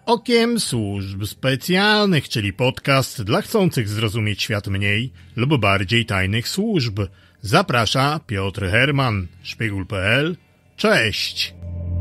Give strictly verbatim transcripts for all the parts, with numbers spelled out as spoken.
Okiem Służb Specjalnych, czyli podcast dla chcących zrozumieć świat mniej lub bardziej tajnych służb. Zaprasza Piotr Herman, szpiegul kropka pe el. Cześć!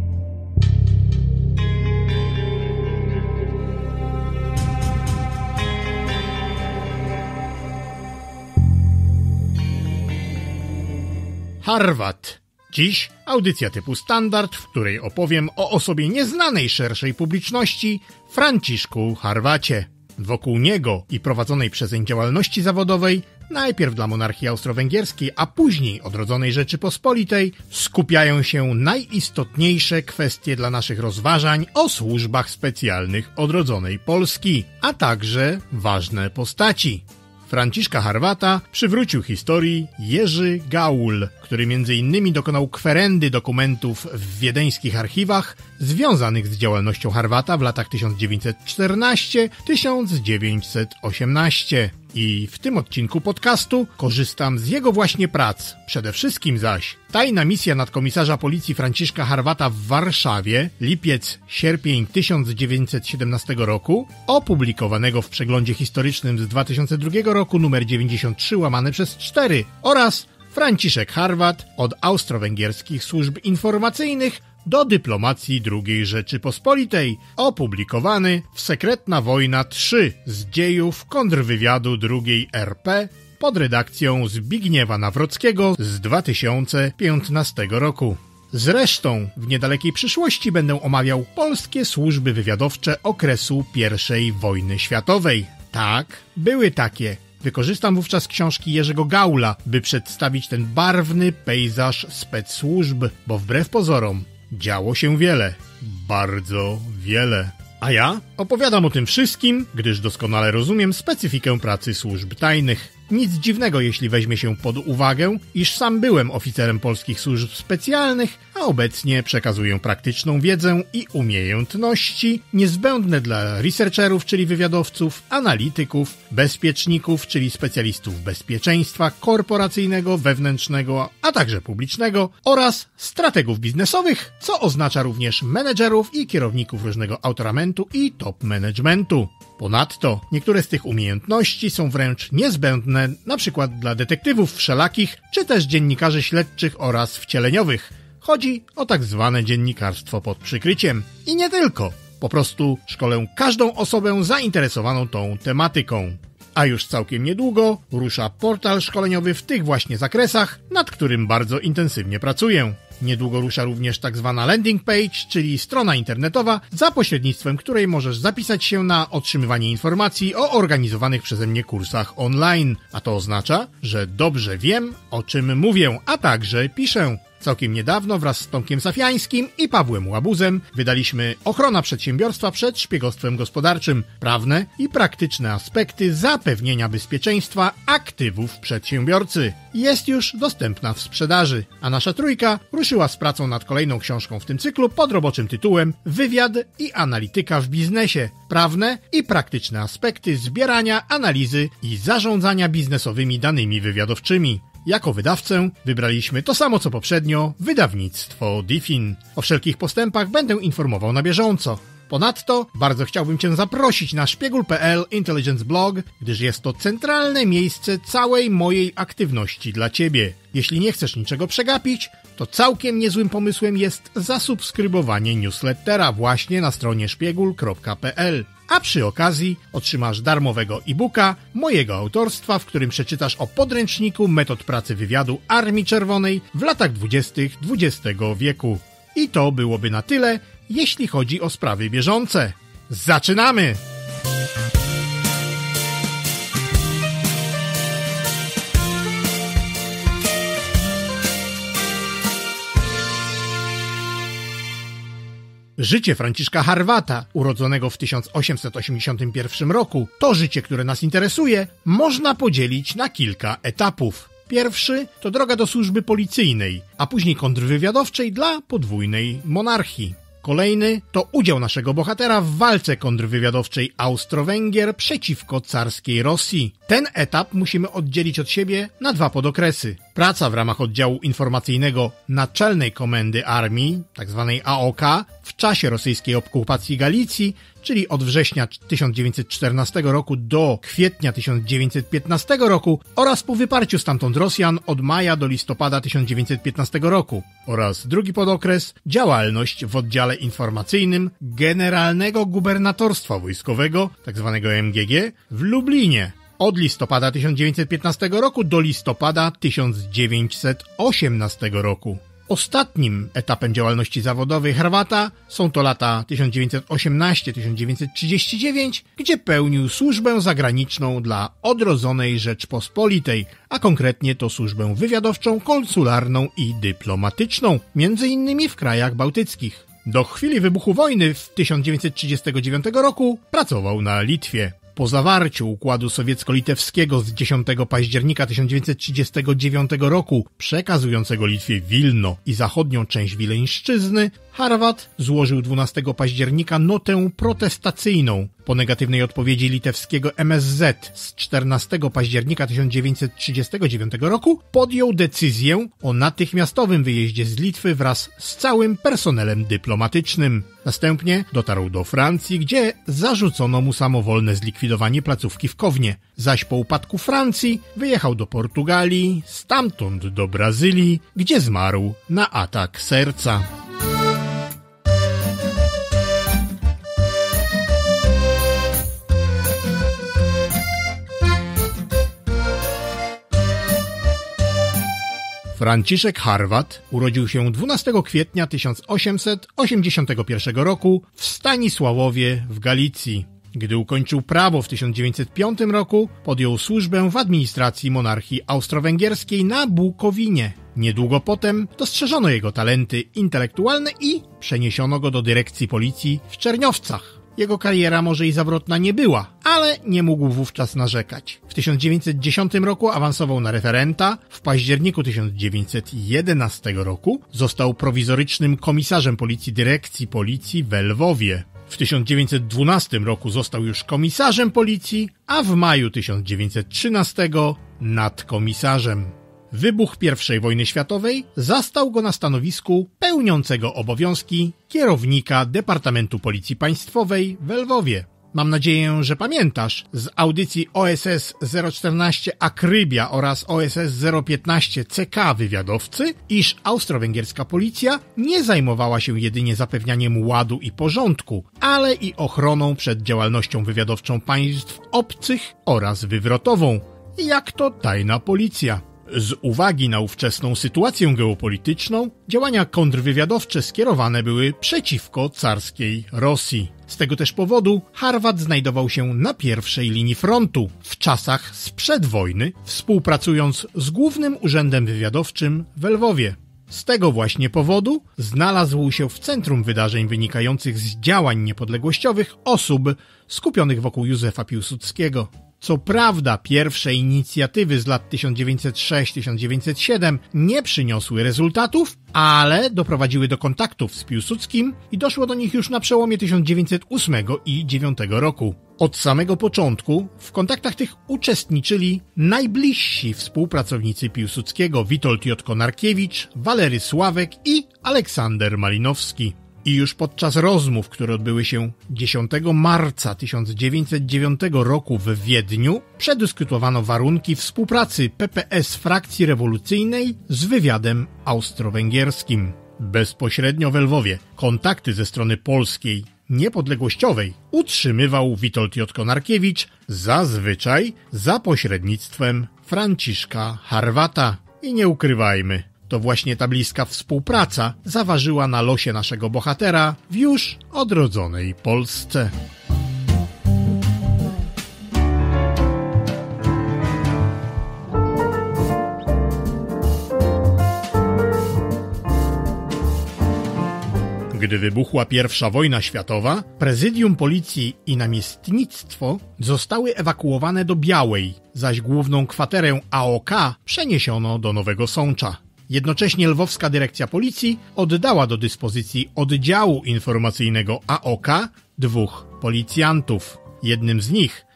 Harvard. Dziś audycja typu standard, w której opowiem o osobie nieznanej szerszej publiczności, Franciszku Harvacie. Wokół niego i prowadzonej przezeń działalności zawodowej, najpierw dla monarchii austro-węgierskiej, a później odrodzonej Rzeczypospolitej, skupiają się najistotniejsze kwestie dla naszych rozważań o służbach specjalnych odrodzonej Polski, a także ważne postaci. Franciszka Harvata przywrócił historii Jerzy Gaul, który między innymi dokonał kwerendy dokumentów w wiedeńskich archiwach związanych z działalnością Harvata w latach tysiąc dziewięćset czternastym do tysiąc dziewięćset osiemnastego. I w tym odcinku podcastu korzystam z jego właśnie prac. Przede wszystkim zaś tajna misja nadkomisarza policji Franciszka Harvata w Warszawie, lipiec-sierpień tysiąc dziewięćset siedemnastego roku, opublikowanego w przeglądzie historycznym z dwa tysiące drugiego roku numer dziewięćdziesiąt trzy łamane przez cztery oraz Franciszek Harvat od austro-węgierskich służb informacyjnych do dyplomacji drugiej Rzeczypospolitej, opublikowany w Sekretna Wojna trzy z dziejów kontrwywiadu drugiej er pe pod redakcją Zbigniewa Nawrockiego z dwa tysiące piętnastego roku. Zresztą w niedalekiej przyszłości będę omawiał polskie służby wywiadowcze okresu pierwszej wojny światowej. Tak, były takie. Wykorzystam wówczas książki Jerzego Gaula, by przedstawić ten barwny pejzaż specsłużb, bo wbrew pozorom działo się wiele, bardzo wiele. A ja opowiadam o tym wszystkim, gdyż doskonale rozumiem specyfikę pracy służb tajnych. Nic dziwnego, jeśli weźmie się pod uwagę, iż sam byłem oficerem polskich służb specjalnych, a obecnie przekazuję praktyczną wiedzę i umiejętności niezbędne dla researcherów, czyli wywiadowców, analityków, bezpieczników, czyli specjalistów bezpieczeństwa korporacyjnego, wewnętrznego, a także publicznego oraz strategów biznesowych, co oznacza również menedżerów i kierowników różnego autoramentu i top managementu. Ponadto niektóre z tych umiejętności są wręcz niezbędne na przykład dla detektywów wszelakich, czy też dziennikarzy śledczych oraz wcieleniowych. Chodzi o tak zwane dziennikarstwo pod przykryciem. I nie tylko. Po prostu szkolę każdą osobę zainteresowaną tą tematyką. A już całkiem niedługo rusza portal szkoleniowy w tych właśnie zakresach, nad którym bardzo intensywnie pracuję. Niedługo rusza również tak zwana landing page, czyli strona internetowa, za pośrednictwem której możesz zapisać się na otrzymywanie informacji o organizowanych przeze mnie kursach online. A to oznacza, że dobrze wiem, o czym mówię, a także piszę. Całkiem niedawno wraz z Tomkiem Safiańskim i Pawłem Łabuzem wydaliśmy Ochrona przedsiębiorstwa przed szpiegostwem gospodarczym. Prawne i praktyczne aspekty zapewnienia bezpieczeństwa aktywów przedsiębiorcy. Jest już dostępna w sprzedaży, a nasza trójka ruszyła z pracą nad kolejną książką w tym cyklu pod roboczym tytułem Wywiad i analityka w biznesie. Prawne i praktyczne aspekty zbierania, analizy i zarządzania biznesowymi danymi wywiadowczymi. Jako wydawcę wybraliśmy to samo co poprzednio, wydawnictwo Diffin. O wszelkich postępach będę informował na bieżąco. Ponadto bardzo chciałbym Cię zaprosić na szpiegul kropka pe el Intelligence Blog, gdyż jest to centralne miejsce całej mojej aktywności dla Ciebie. Jeśli nie chcesz niczego przegapić, to całkiem niezłym pomysłem jest zasubskrybowanie newslettera właśnie na stronie szpiegul kropka pe el. A przy okazji otrzymasz darmowego e-booka mojego autorstwa, w którym przeczytasz o podręczniku metod pracy wywiadu Armii Czerwonej w latach dwudziestych dwudziestego wieku. I to byłoby na tyle, jeśli chodzi o sprawy bieżące. Zaczynamy! Życie Franciszka Harvata, urodzonego w tysiąc osiemset osiemdziesiątym pierwszym roku, to życie, które nas interesuje, można podzielić na kilka etapów. Pierwszy to droga do służby policyjnej, a później kontrwywiadowczej dla podwójnej monarchii. Kolejny to udział naszego bohatera w walce kontrwywiadowczej Austro-Węgier przeciwko carskiej Rosji. Ten etap musimy oddzielić od siebie na dwa podokresy. Praca w ramach oddziału informacyjnego Naczelnej Komendy Armii, tzw. A O K, w czasie rosyjskiej okupacji Galicji, czyli od września tysiąc dziewięćset czternastego roku do kwietnia tysiąc dziewięćset piętnastego roku oraz po wyparciu stamtąd Rosjan od maja do listopada tysiąc dziewięćset piętnastego roku oraz drugi podokres działalność w oddziale informacyjnym Generalnego Gubernatorstwa Wojskowego, tzw. M G G, w Lublinie. Od listopada tysiąc dziewięćset piętnastego roku do listopada tysiąc dziewięćset osiemnastego roku. Ostatnim etapem działalności zawodowej Harwata są to lata tysiąc dziewięćset osiemnasty do tysiąc dziewięćset trzydziestego dziewiątego, gdzie pełnił służbę zagraniczną dla odrodzonej Rzeczpospolitej, a konkretnie to służbę wywiadowczą, konsularną i dyplomatyczną, między innymi w krajach bałtyckich. Do chwili wybuchu wojny w tysiąc dziewięćset trzydziestego dziewiątego roku pracował na Litwie. Po zawarciu układu sowiecko-litewskiego z dziesiątego października tysiąc dziewięćset trzydziestego dziewiątego roku, przekazującego Litwie Wilno i zachodnią część Wileńszczyzny, Harvat złożył dwunastego października notę protestacyjną. Po negatywnej odpowiedzi litewskiego M S Z z czternastego października tysiąc dziewięćset trzydziestego dziewiątego roku podjął decyzję o natychmiastowym wyjeździe z Litwy wraz z całym personelem dyplomatycznym. Następnie dotarł do Francji, gdzie zarzucono mu samowolne zlikwidowanie placówki w Kownie. Zaś po upadku Francji wyjechał do Portugalii, stamtąd do Brazylii, gdzie zmarł na atak serca. Franciszek Harvat urodził się dwunastego kwietnia tysiąc osiemset osiemdziesiątego pierwszego roku w Stanisławowie w Galicji. Gdy ukończył prawo w tysiąc dziewięćset piątym roku, podjął służbę w administracji monarchii austro-węgierskiej na Bukowinie. Niedługo potem dostrzeżono jego talenty intelektualne i przeniesiono go do dyrekcji policji w Czerniowcach. Jego kariera może i zawrotna nie była, ale nie mógł wówczas narzekać. W tysiąc dziewięćset dziesiątym roku awansował na referenta, w październiku tysiąc dziewięćset jedenastego roku został prowizorycznym komisarzem policji dyrekcji policji w Lwowie. W tysiąc dziewięćset dwunastym roku został już komisarzem policji, a w maju tysiąc dziewięćset trzynastego nadkomisarzem. Wybuch pierwszej wojny światowej zastał go na stanowisku pełniącego obowiązki kierownika Departamentu Policji Państwowej w Lwowie. Mam nadzieję, że pamiętasz z audycji O S S zero czternaście Akrybia oraz O S S zero piętnaście C K Wywiadowcy, iż austro-węgierska policja nie zajmowała się jedynie zapewnianiem ładu i porządku, ale i ochroną przed działalnością wywiadowczą państw obcych oraz wywrotową, jak to tajna policja. Z uwagi na ówczesną sytuację geopolityczną, działania kontrwywiadowcze skierowane były przeciwko carskiej Rosji. Z tego też powodu Harvat znajdował się na pierwszej linii frontu w czasach sprzed wojny, współpracując z Głównym Urzędem Wywiadowczym w Lwowie. Z tego właśnie powodu znalazł się w centrum wydarzeń wynikających z działań niepodległościowych osób skupionych wokół Józefa Piłsudskiego. Co prawda pierwsze inicjatywy z lat tysiąc dziewięćset szósty do tysiąc dziewięćset siódmego nie przyniosły rezultatów, ale doprowadziły do kontaktów z Piłsudskim i doszło do nich już na przełomie tysiąc dziewięćset ósmego i tysiąc dziewięćset dziewiątego roku. Od samego początku w kontaktach tych uczestniczyli najbliżsi współpracownicy Piłsudskiego Witold J. Konarkiewicz, Walery Sławek i Aleksander Malinowski. I już podczas rozmów, które odbyły się dziesiątego marca tysiąc dziewięćset dziewiątego roku w Wiedniu, przedyskutowano warunki współpracy P P S frakcji rewolucyjnej z wywiadem austro-węgierskim. Bezpośrednio w Lwowie kontakty ze strony polskiej, niepodległościowej utrzymywał Witold J. Konarkiewicz, zazwyczaj za pośrednictwem Franciszka Harvata. I nie ukrywajmy, to właśnie ta bliska współpraca zaważyła na losie naszego bohatera w już odrodzonej Polsce. Gdy wybuchła pierwsza wojna światowa, prezydium policji i namiestnictwo zostały ewakuowane do Białej, zaś główną kwaterę A O K przeniesiono do Nowego Sącza. Jednocześnie lwowska dyrekcja policji oddała do dyspozycji oddziału informacyjnego A O K dwóch policjantów. Jednym z nich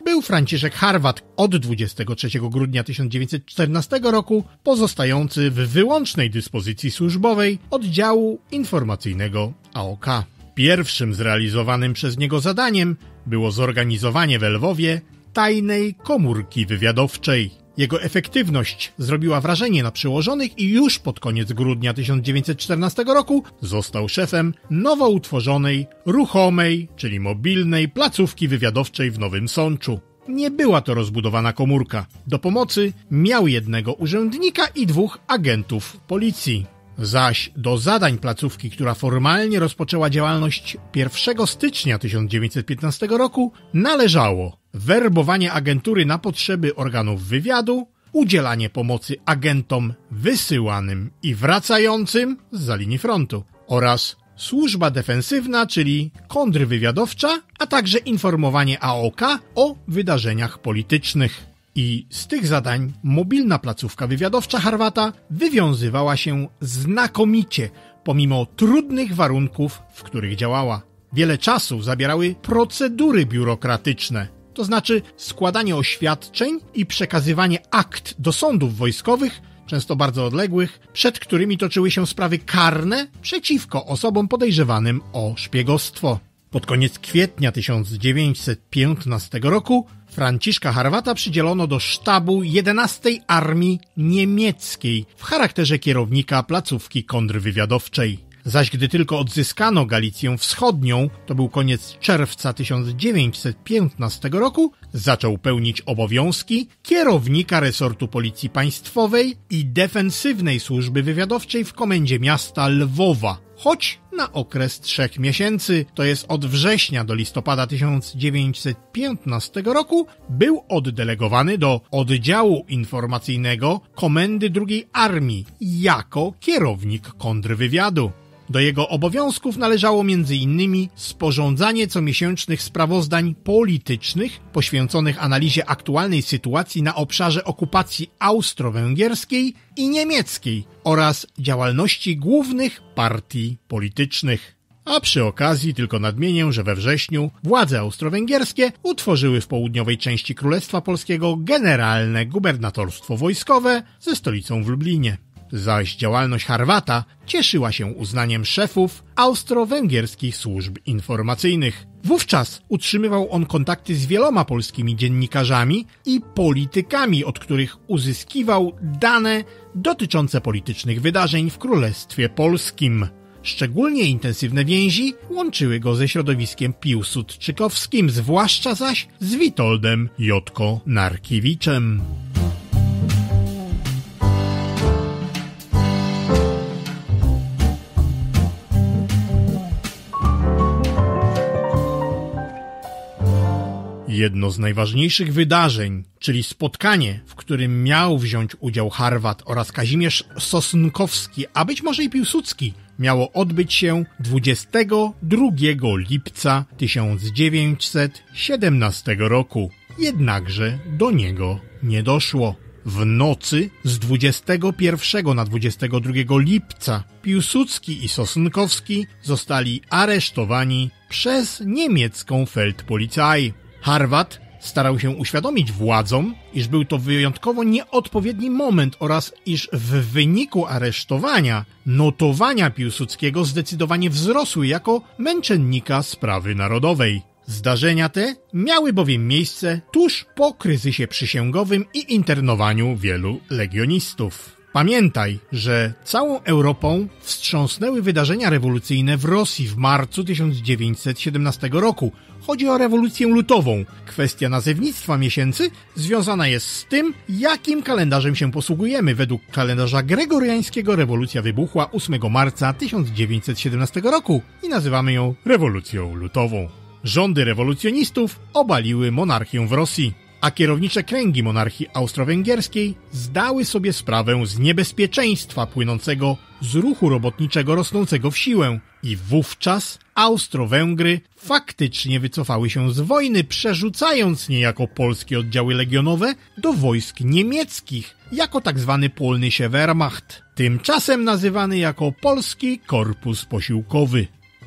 był Franciszek Harwat, od dwudziestego trzeciego grudnia tysiąc dziewięćset czternastego roku pozostający w wyłącznej dyspozycji służbowej oddziału informacyjnego A O K. Pierwszym zrealizowanym przez niego zadaniem było zorganizowanie w Lwowie tajnej komórki wywiadowczej. Jego efektywność zrobiła wrażenie na przełożonych i już pod koniec grudnia tysiąc dziewięćset czternastego roku został szefem nowo utworzonej, ruchomej, czyli mobilnej placówki wywiadowczej w Nowym Sączu. Nie była to rozbudowana komórka. Do pomocy miał jednego urzędnika i dwóch agentów policji. Zaś do zadań placówki, która formalnie rozpoczęła działalność pierwszego stycznia tysiąc dziewięćset piętnastego roku, należało werbowanie agentury na potrzeby organów wywiadu, udzielanie pomocy agentom wysyłanym i wracającym zza linii frontu oraz służba defensywna, czyli kontrwywiadowcza, a także informowanie A O K o wydarzeniach politycznych. I z tych zadań mobilna placówka wywiadowcza Harwata wywiązywała się znakomicie, pomimo trudnych warunków, w których działała. Wiele czasu zabierały procedury biurokratyczne, to znaczy składanie oświadczeń i przekazywanie akt do sądów wojskowych, często bardzo odległych, przed którymi toczyły się sprawy karne przeciwko osobom podejrzewanym o szpiegostwo. Pod koniec kwietnia tysiąc dziewięćset piętnastego roku Franciszka Harwata przydzielono do sztabu jedenastej Armii Niemieckiej w charakterze kierownika placówki kontrwywiadowczej. Zaś gdy tylko odzyskano Galicję Wschodnią, to był koniec czerwca tysiąc dziewięćset piętnastego roku, zaczął pełnić obowiązki kierownika resortu Policji Państwowej i defensywnej służby wywiadowczej w komendzie miasta Lwowa, choć na okres trzech miesięcy, to jest od września do listopada tysiąc dziewięćset piętnastego roku, był oddelegowany do oddziału informacyjnego Komendy drugiej Armii jako kierownik kontrwywiadu. Do jego obowiązków należało między innymi sporządzanie comiesięcznych sprawozdań politycznych poświęconych analizie aktualnej sytuacji na obszarze okupacji austro-węgierskiej i niemieckiej oraz działalności głównych partii politycznych. A przy okazji tylko nadmienię, że we wrześniu władze austro-węgierskie utworzyły w południowej części Królestwa Polskiego generalne gubernatorstwo wojskowe ze stolicą w Lublinie. Zaś działalność Harwata cieszyła się uznaniem szefów austro-węgierskich służb informacyjnych. Wówczas utrzymywał on kontakty z wieloma polskimi dziennikarzami i politykami, od których uzyskiwał dane dotyczące politycznych wydarzeń w Królestwie Polskim. Szczególnie intensywne więzi łączyły go ze środowiskiem piłsudczykowskim, zwłaszcza zaś z Witoldem Jotko Narkiewiczem. Jedno z najważniejszych wydarzeń, czyli spotkanie, w którym miał wziąć udział Harwat oraz Kazimierz Sosnkowski, a być może i Piłsudski, miało odbyć się dwudziestego drugiego lipca tysiąc dziewięćset siedemnastego roku. Jednakże do niego nie doszło. W nocy z dwudziestego pierwszego na dwudziestego drugiego lipca Piłsudski i Sosnkowski zostali aresztowani przez niemiecką Feldpolizei. Harwat starał się uświadomić władzom, iż był to wyjątkowo nieodpowiedni moment oraz iż w wyniku aresztowania notowania Piłsudskiego zdecydowanie wzrosły jako męczennika sprawy narodowej. Zdarzenia te miały bowiem miejsce tuż po kryzysie przysięgowym i internowaniu wielu legionistów. Pamiętaj, że całą Europą wstrząsnęły wydarzenia rewolucyjne w Rosji w marcu tysiąc dziewięćset siedemnastego roku. Chodzi o rewolucję lutową. Kwestia nazewnictwa miesięcy związana jest z tym, jakim kalendarzem się posługujemy. Według kalendarza gregoriańskiego rewolucja wybuchła ósmego marca tysiąc dziewięćset siedemnastego roku i nazywamy ją rewolucją lutową. Rządy rewolucjonistów obaliły monarchię w Rosji, a kierownicze kręgi monarchii austro-węgierskiej zdały sobie sprawę z niebezpieczeństwa płynącego z ruchu robotniczego rosnącego w siłę i wówczas Austro-Węgry faktycznie wycofały się z wojny, przerzucając niejako polskie oddziały legionowe do wojsk niemieckich jako tzw. Polnische Wehrmacht, tymczasem nazywany jako Polski Korpus Posiłkowy.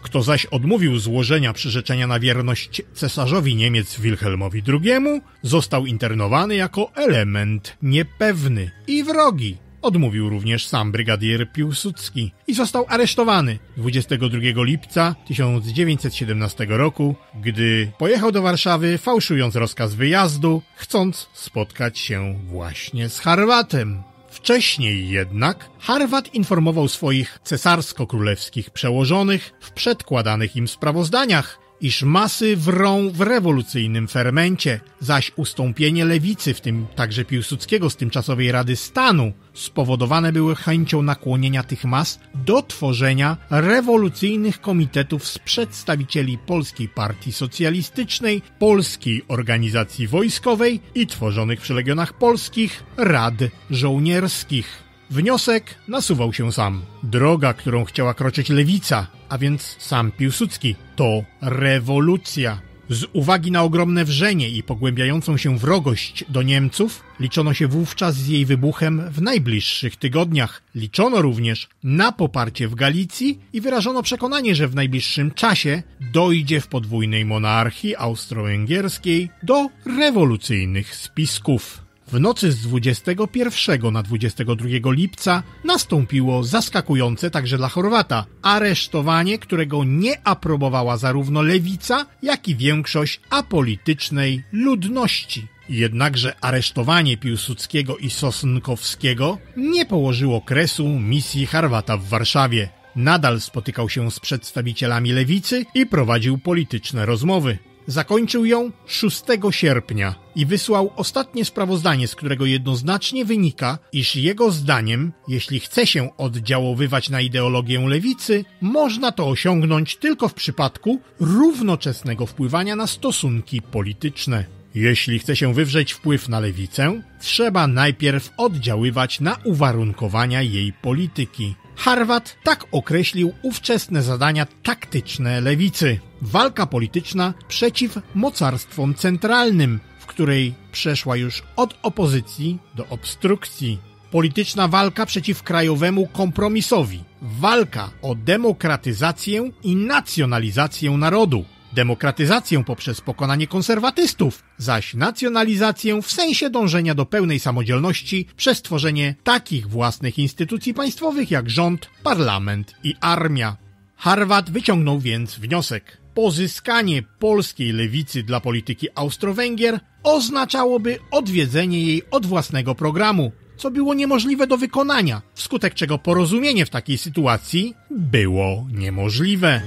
Kto zaś odmówił złożenia przyrzeczenia na wierność cesarzowi Niemiec Wilhelmowi drugiemu, został internowany jako element niepewny i wrogi. Odmówił również sam brygadier Piłsudski i został aresztowany dwudziestego drugiego lipca tysiąc dziewięćset siedemnastego roku, gdy pojechał do Warszawy, fałszując rozkaz wyjazdu, chcąc spotkać się właśnie z Harwatem. Wcześniej jednak Harwat informował swoich cesarsko-królewskich przełożonych w przedkładanych im sprawozdaniach, iż masy wrą w rewolucyjnym fermencie, zaś ustąpienie lewicy, w tym także Piłsudskiego z tymczasowej Rady Stanu, spowodowane były chęcią nakłonienia tych mas do tworzenia rewolucyjnych komitetów z przedstawicieli Polskiej Partii Socjalistycznej, Polskiej Organizacji Wojskowej i tworzonych przy Legionach Polskich rad żołnierskich. Wniosek nasuwał się sam. Droga, którą chciała kroczyć lewica, a więc sam Piłsudski, to rewolucja. Z uwagi na ogromne wrzenie i pogłębiającą się wrogość do Niemców, liczono się wówczas z jej wybuchem w najbliższych tygodniach. Liczono również na poparcie w Galicji i wyrażono przekonanie, że w najbliższym czasie dojdzie w podwójnej monarchii austro-węgierskiej do rewolucyjnych spisków. W nocy z dwudziestego pierwszego na dwudziestego drugiego lipca nastąpiło zaskakujące także dla Chorwata aresztowanie, którego nie aprobowała zarówno lewica, jak i większość apolitycznej ludności. Jednakże aresztowanie Piłsudskiego i Sosnkowskiego nie położyło kresu misji Harwata w Warszawie. Nadal spotykał się z przedstawicielami lewicy i prowadził polityczne rozmowy. Zakończył ją szóstego sierpnia i wysłał ostatnie sprawozdanie, z którego jednoznacznie wynika, iż jego zdaniem, jeśli chce się oddziaływać na ideologię lewicy, można to osiągnąć tylko w przypadku równoczesnego wpływania na stosunki polityczne. Jeśli chce się wywrzeć wpływ na lewicę, trzeba najpierw oddziaływać na uwarunkowania jej polityki. Harwat tak określił ówczesne zadania taktyczne lewicy. Walka polityczna przeciw mocarstwom centralnym, w której przeszła już od opozycji do obstrukcji. Polityczna walka przeciw krajowemu kompromisowi. Walka o demokratyzację i nacjonalizację narodu. Demokratyzację poprzez pokonanie konserwatystów, zaś nacjonalizację w sensie dążenia do pełnej samodzielności przez tworzenie takich własnych instytucji państwowych jak rząd, parlament i armia. Harwat wyciągnął więc wniosek. Pozyskanie polskiej lewicy dla polityki Austro-Węgier oznaczałoby odwiedzenie jej od własnego programu, co było niemożliwe do wykonania, wskutek czego porozumienie w takiej sytuacji było niemożliwe.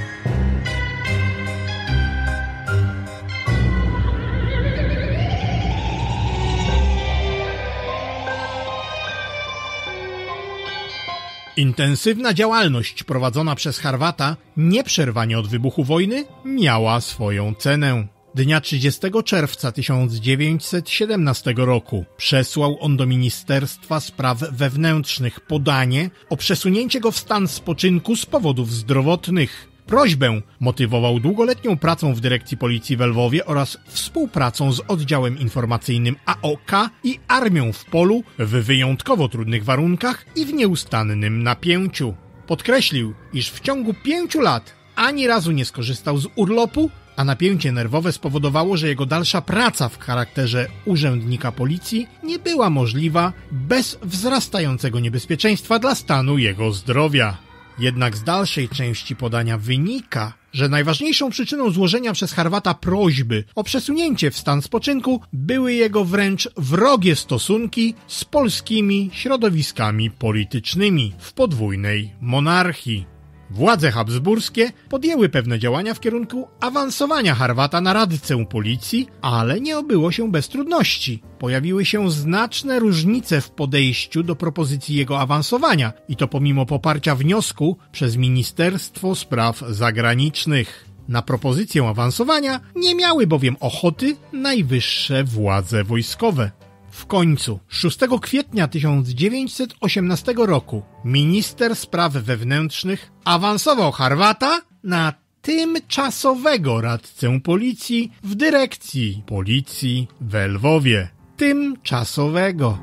Intensywna działalność prowadzona przez Harwata nieprzerwanie od wybuchu wojny miała swoją cenę. Dnia trzydziestego czerwca tysiąc dziewięćset siedemnastego roku przesłał on do Ministerstwa Spraw Wewnętrznych podanie o przesunięcie go w stan spoczynku z powodów zdrowotnych. Prośbę motywował długoletnią pracą w dyrekcji policji w Lwowie oraz współpracą z oddziałem informacyjnym A O K i armią w polu w wyjątkowo trudnych warunkach i w nieustannym napięciu. Podkreślił, iż w ciągu pięciu lat ani razu nie skorzystał z urlopu, a napięcie nerwowe spowodowało, że jego dalsza praca w charakterze urzędnika policji nie była możliwa bez wzrastającego niebezpieczeństwa dla stanu jego zdrowia. Jednak z dalszej części podania wynika, że najważniejszą przyczyną złożenia przez Harwata prośby o przesunięcie w stan spoczynku były jego wręcz wrogie stosunki z polskimi środowiskami politycznymi w podwójnej monarchii. Władze habsburskie podjęły pewne działania w kierunku awansowania Harwata na radcę policji, ale nie obyło się bez trudności. Pojawiły się znaczne różnice w podejściu do propozycji jego awansowania i to pomimo poparcia wniosku przez Ministerstwo Spraw Zagranicznych. Na propozycję awansowania nie miały bowiem ochoty najwyższe władze wojskowe. W końcu szóstego kwietnia tysiąc dziewięćset osiemnastego roku minister spraw wewnętrznych awansował Harwata na tymczasowego radcę policji w dyrekcji policji w Lwowie. Tymczasowego.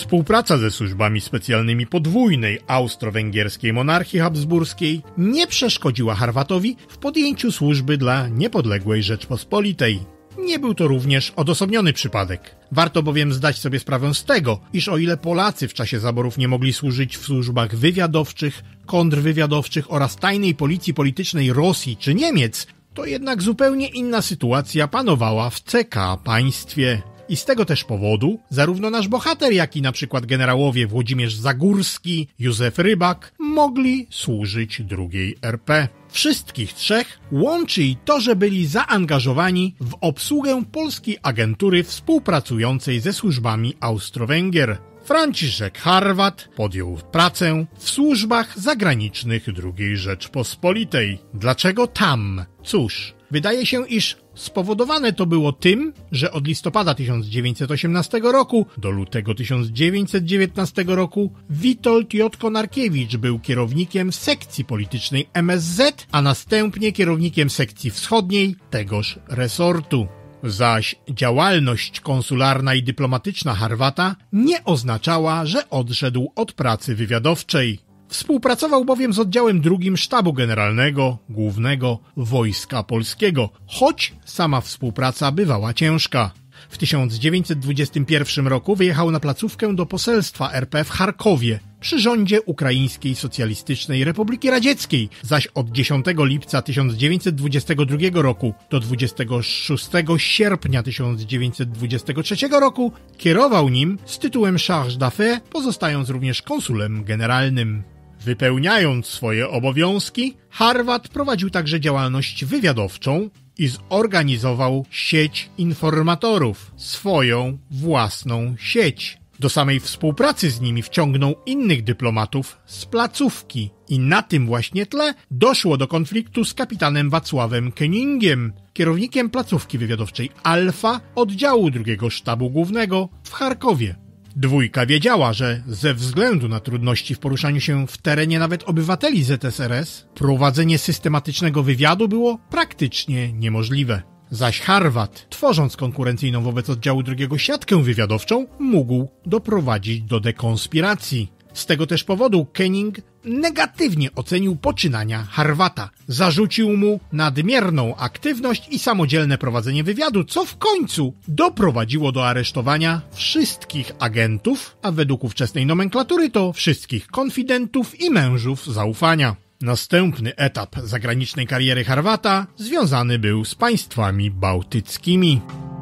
Współpraca ze służbami specjalnymi podwójnej austro-węgierskiej monarchii habsburskiej nie przeszkodziła Harwatowi w podjęciu służby dla niepodległej Rzeczpospolitej. Nie był to również odosobniony przypadek. Warto bowiem zdać sobie sprawę z tego, iż o ile Polacy w czasie zaborów nie mogli służyć w służbach wywiadowczych, kontrwywiadowczych oraz tajnej policji politycznej Rosji czy Niemiec, to jednak zupełnie inna sytuacja panowała w C K państwie. I z tego też powodu zarówno nasz bohater, jak i na przykład generałowie Włodzimierz Zagórski, Józef Rybak mogli służyć drugiej R P. Wszystkich trzech łączy i to, że byli zaangażowani w obsługę polskiej agentury współpracującej ze służbami Austro-Węgier. Franciszek Harwat podjął pracę w służbach zagranicznych drugiej Rzeczpospolitej. Dlaczego tam? Cóż, wydaje się, iż spowodowane to było tym, że od listopada tysiąc dziewięćset osiemnastego roku do lutego tysiąc dziewięćset dziewiętnastego roku Witold J. Konarkiewicz był kierownikiem sekcji politycznej M S Z, a następnie kierownikiem sekcji wschodniej tegoż resortu. Zaś działalność konsularna i dyplomatyczna Harwata nie oznaczała, że odszedł od pracy wywiadowczej. Współpracował bowiem z oddziałem drugim Sztabu Generalnego Głównego Wojska Polskiego, choć sama współpraca bywała ciężka. W tysiąc dziewięćset dwudziestym pierwszym roku wyjechał na placówkę do poselstwa R P w Charkowie przy rządzie Ukraińskiej Socjalistycznej Republiki Radzieckiej, zaś od dziesiątego lipca tysiąc dziewięćset dwudziestego drugiego roku do dwudziestego szóstego sierpnia tysiąc dziewięćset dwudziestego trzeciego roku kierował nim z tytułem charge d'affaires, pozostając również konsulem generalnym. Wypełniając swoje obowiązki, Harwat prowadził także działalność wywiadowczą i zorganizował sieć informatorów, swoją własną sieć. Do samej współpracy z nimi wciągnął innych dyplomatów z placówki i na tym właśnie tle doszło do konfliktu z kapitanem Wacławem Königiem, kierownikiem placówki wywiadowczej Alfa oddziału drugiego Sztabu Głównego w Charkowie. Dwójka wiedziała, że ze względu na trudności w poruszaniu się w terenie nawet obywateli Z S R S, prowadzenie systematycznego wywiadu było praktycznie niemożliwe. Zaś Harwat, tworząc konkurencyjną wobec oddziału drugiego siatkę wywiadowczą, mógł doprowadzić do dekonspiracji. Z tego też powodu Koenig negatywnie ocenił poczynania Harwata. Zarzucił mu nadmierną aktywność i samodzielne prowadzenie wywiadu, co w końcu doprowadziło do aresztowania wszystkich agentów, a według ówczesnej nomenklatury to wszystkich konfidentów i mężów zaufania. Następny etap zagranicznej kariery Harwata związany był z państwami bałtyckimi.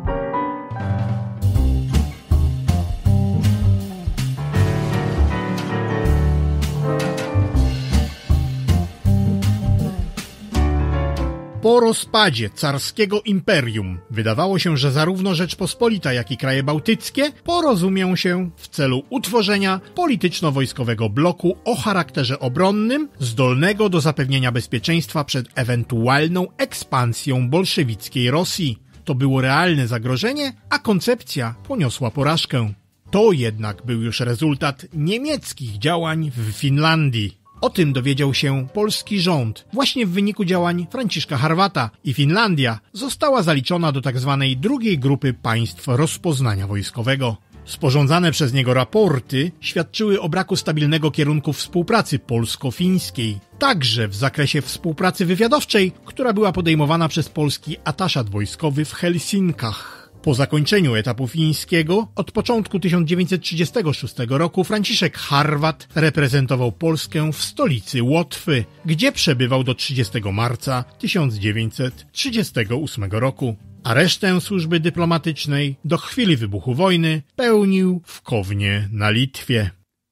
Po rozpadzie carskiego imperium wydawało się, że zarówno Rzeczpospolita, jak i kraje bałtyckie porozumią się w celu utworzenia polityczno-wojskowego bloku o charakterze obronnym, zdolnego do zapewnienia bezpieczeństwa przed ewentualną ekspansją bolszewickiej Rosji. To było realne zagrożenie, a koncepcja poniosła porażkę. To jednak był już rezultat niemieckich działań w Finlandii. O tym dowiedział się polski rząd właśnie w wyniku działań Franciszka Harwata i Finlandia została zaliczona do tzw. drugiej grupy państw rozpoznania wojskowego. Sporządzane przez niego raporty świadczyły o braku stabilnego kierunku współpracy polsko-fińskiej, także w zakresie współpracy wywiadowczej, która była podejmowana przez polski ataszat wojskowy w Helsinkach. Po zakończeniu etapu fińskiego od początku tysiąc dziewięćset trzydziestego szóstego roku Franciszek Harwat reprezentował Polskę w stolicy Łotwy, gdzie przebywał do trzydziestego marca tysiąc dziewięćset trzydziestego ósmego roku. A resztę służby dyplomatycznej do chwili wybuchu wojny pełnił w Kownie na Litwie.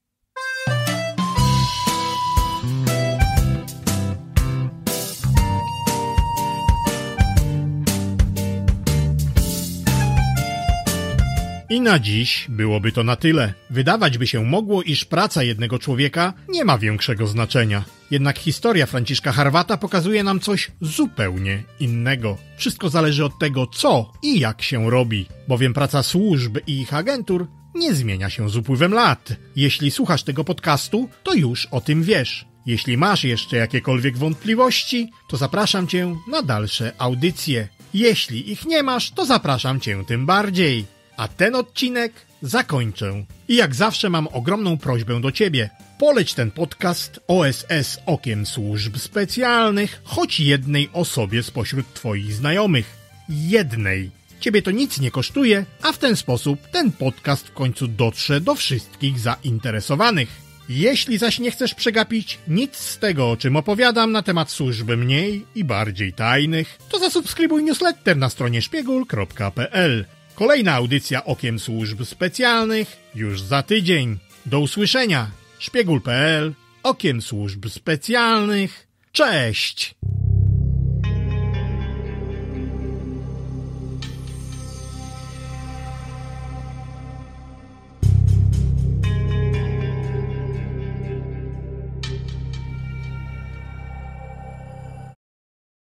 I na dziś byłoby to na tyle. Wydawać by się mogło, iż praca jednego człowieka nie ma większego znaczenia. Jednak historia Franciszka Harwata pokazuje nam coś zupełnie innego. Wszystko zależy od tego, co i jak się robi, bowiem praca służb i ich agentur nie zmienia się z upływem lat. Jeśli słuchasz tego podcastu, to już o tym wiesz. Jeśli masz jeszcze jakiekolwiek wątpliwości, to zapraszam Cię na dalsze audycje. Jeśli ich nie masz, to zapraszam Cię tym bardziej. A ten odcinek zakończę. I jak zawsze mam ogromną prośbę do Ciebie. Poleć ten podcast O S S okiem służb specjalnych choć jednej osobie spośród Twoich znajomych. Jednej. Ciebie to nic nie kosztuje, a w ten sposób ten podcast w końcu dotrze do wszystkich zainteresowanych. Jeśli zaś nie chcesz przegapić nic z tego, o czym opowiadam na temat służb mniej i bardziej tajnych, to zasubskrybuj newsletter na stronie szpiegul kropka p l. Kolejna audycja Okiem Służb Specjalnych już za tydzień. Do usłyszenia. szpiegul kropka p l. Okiem Służb Specjalnych. Cześć!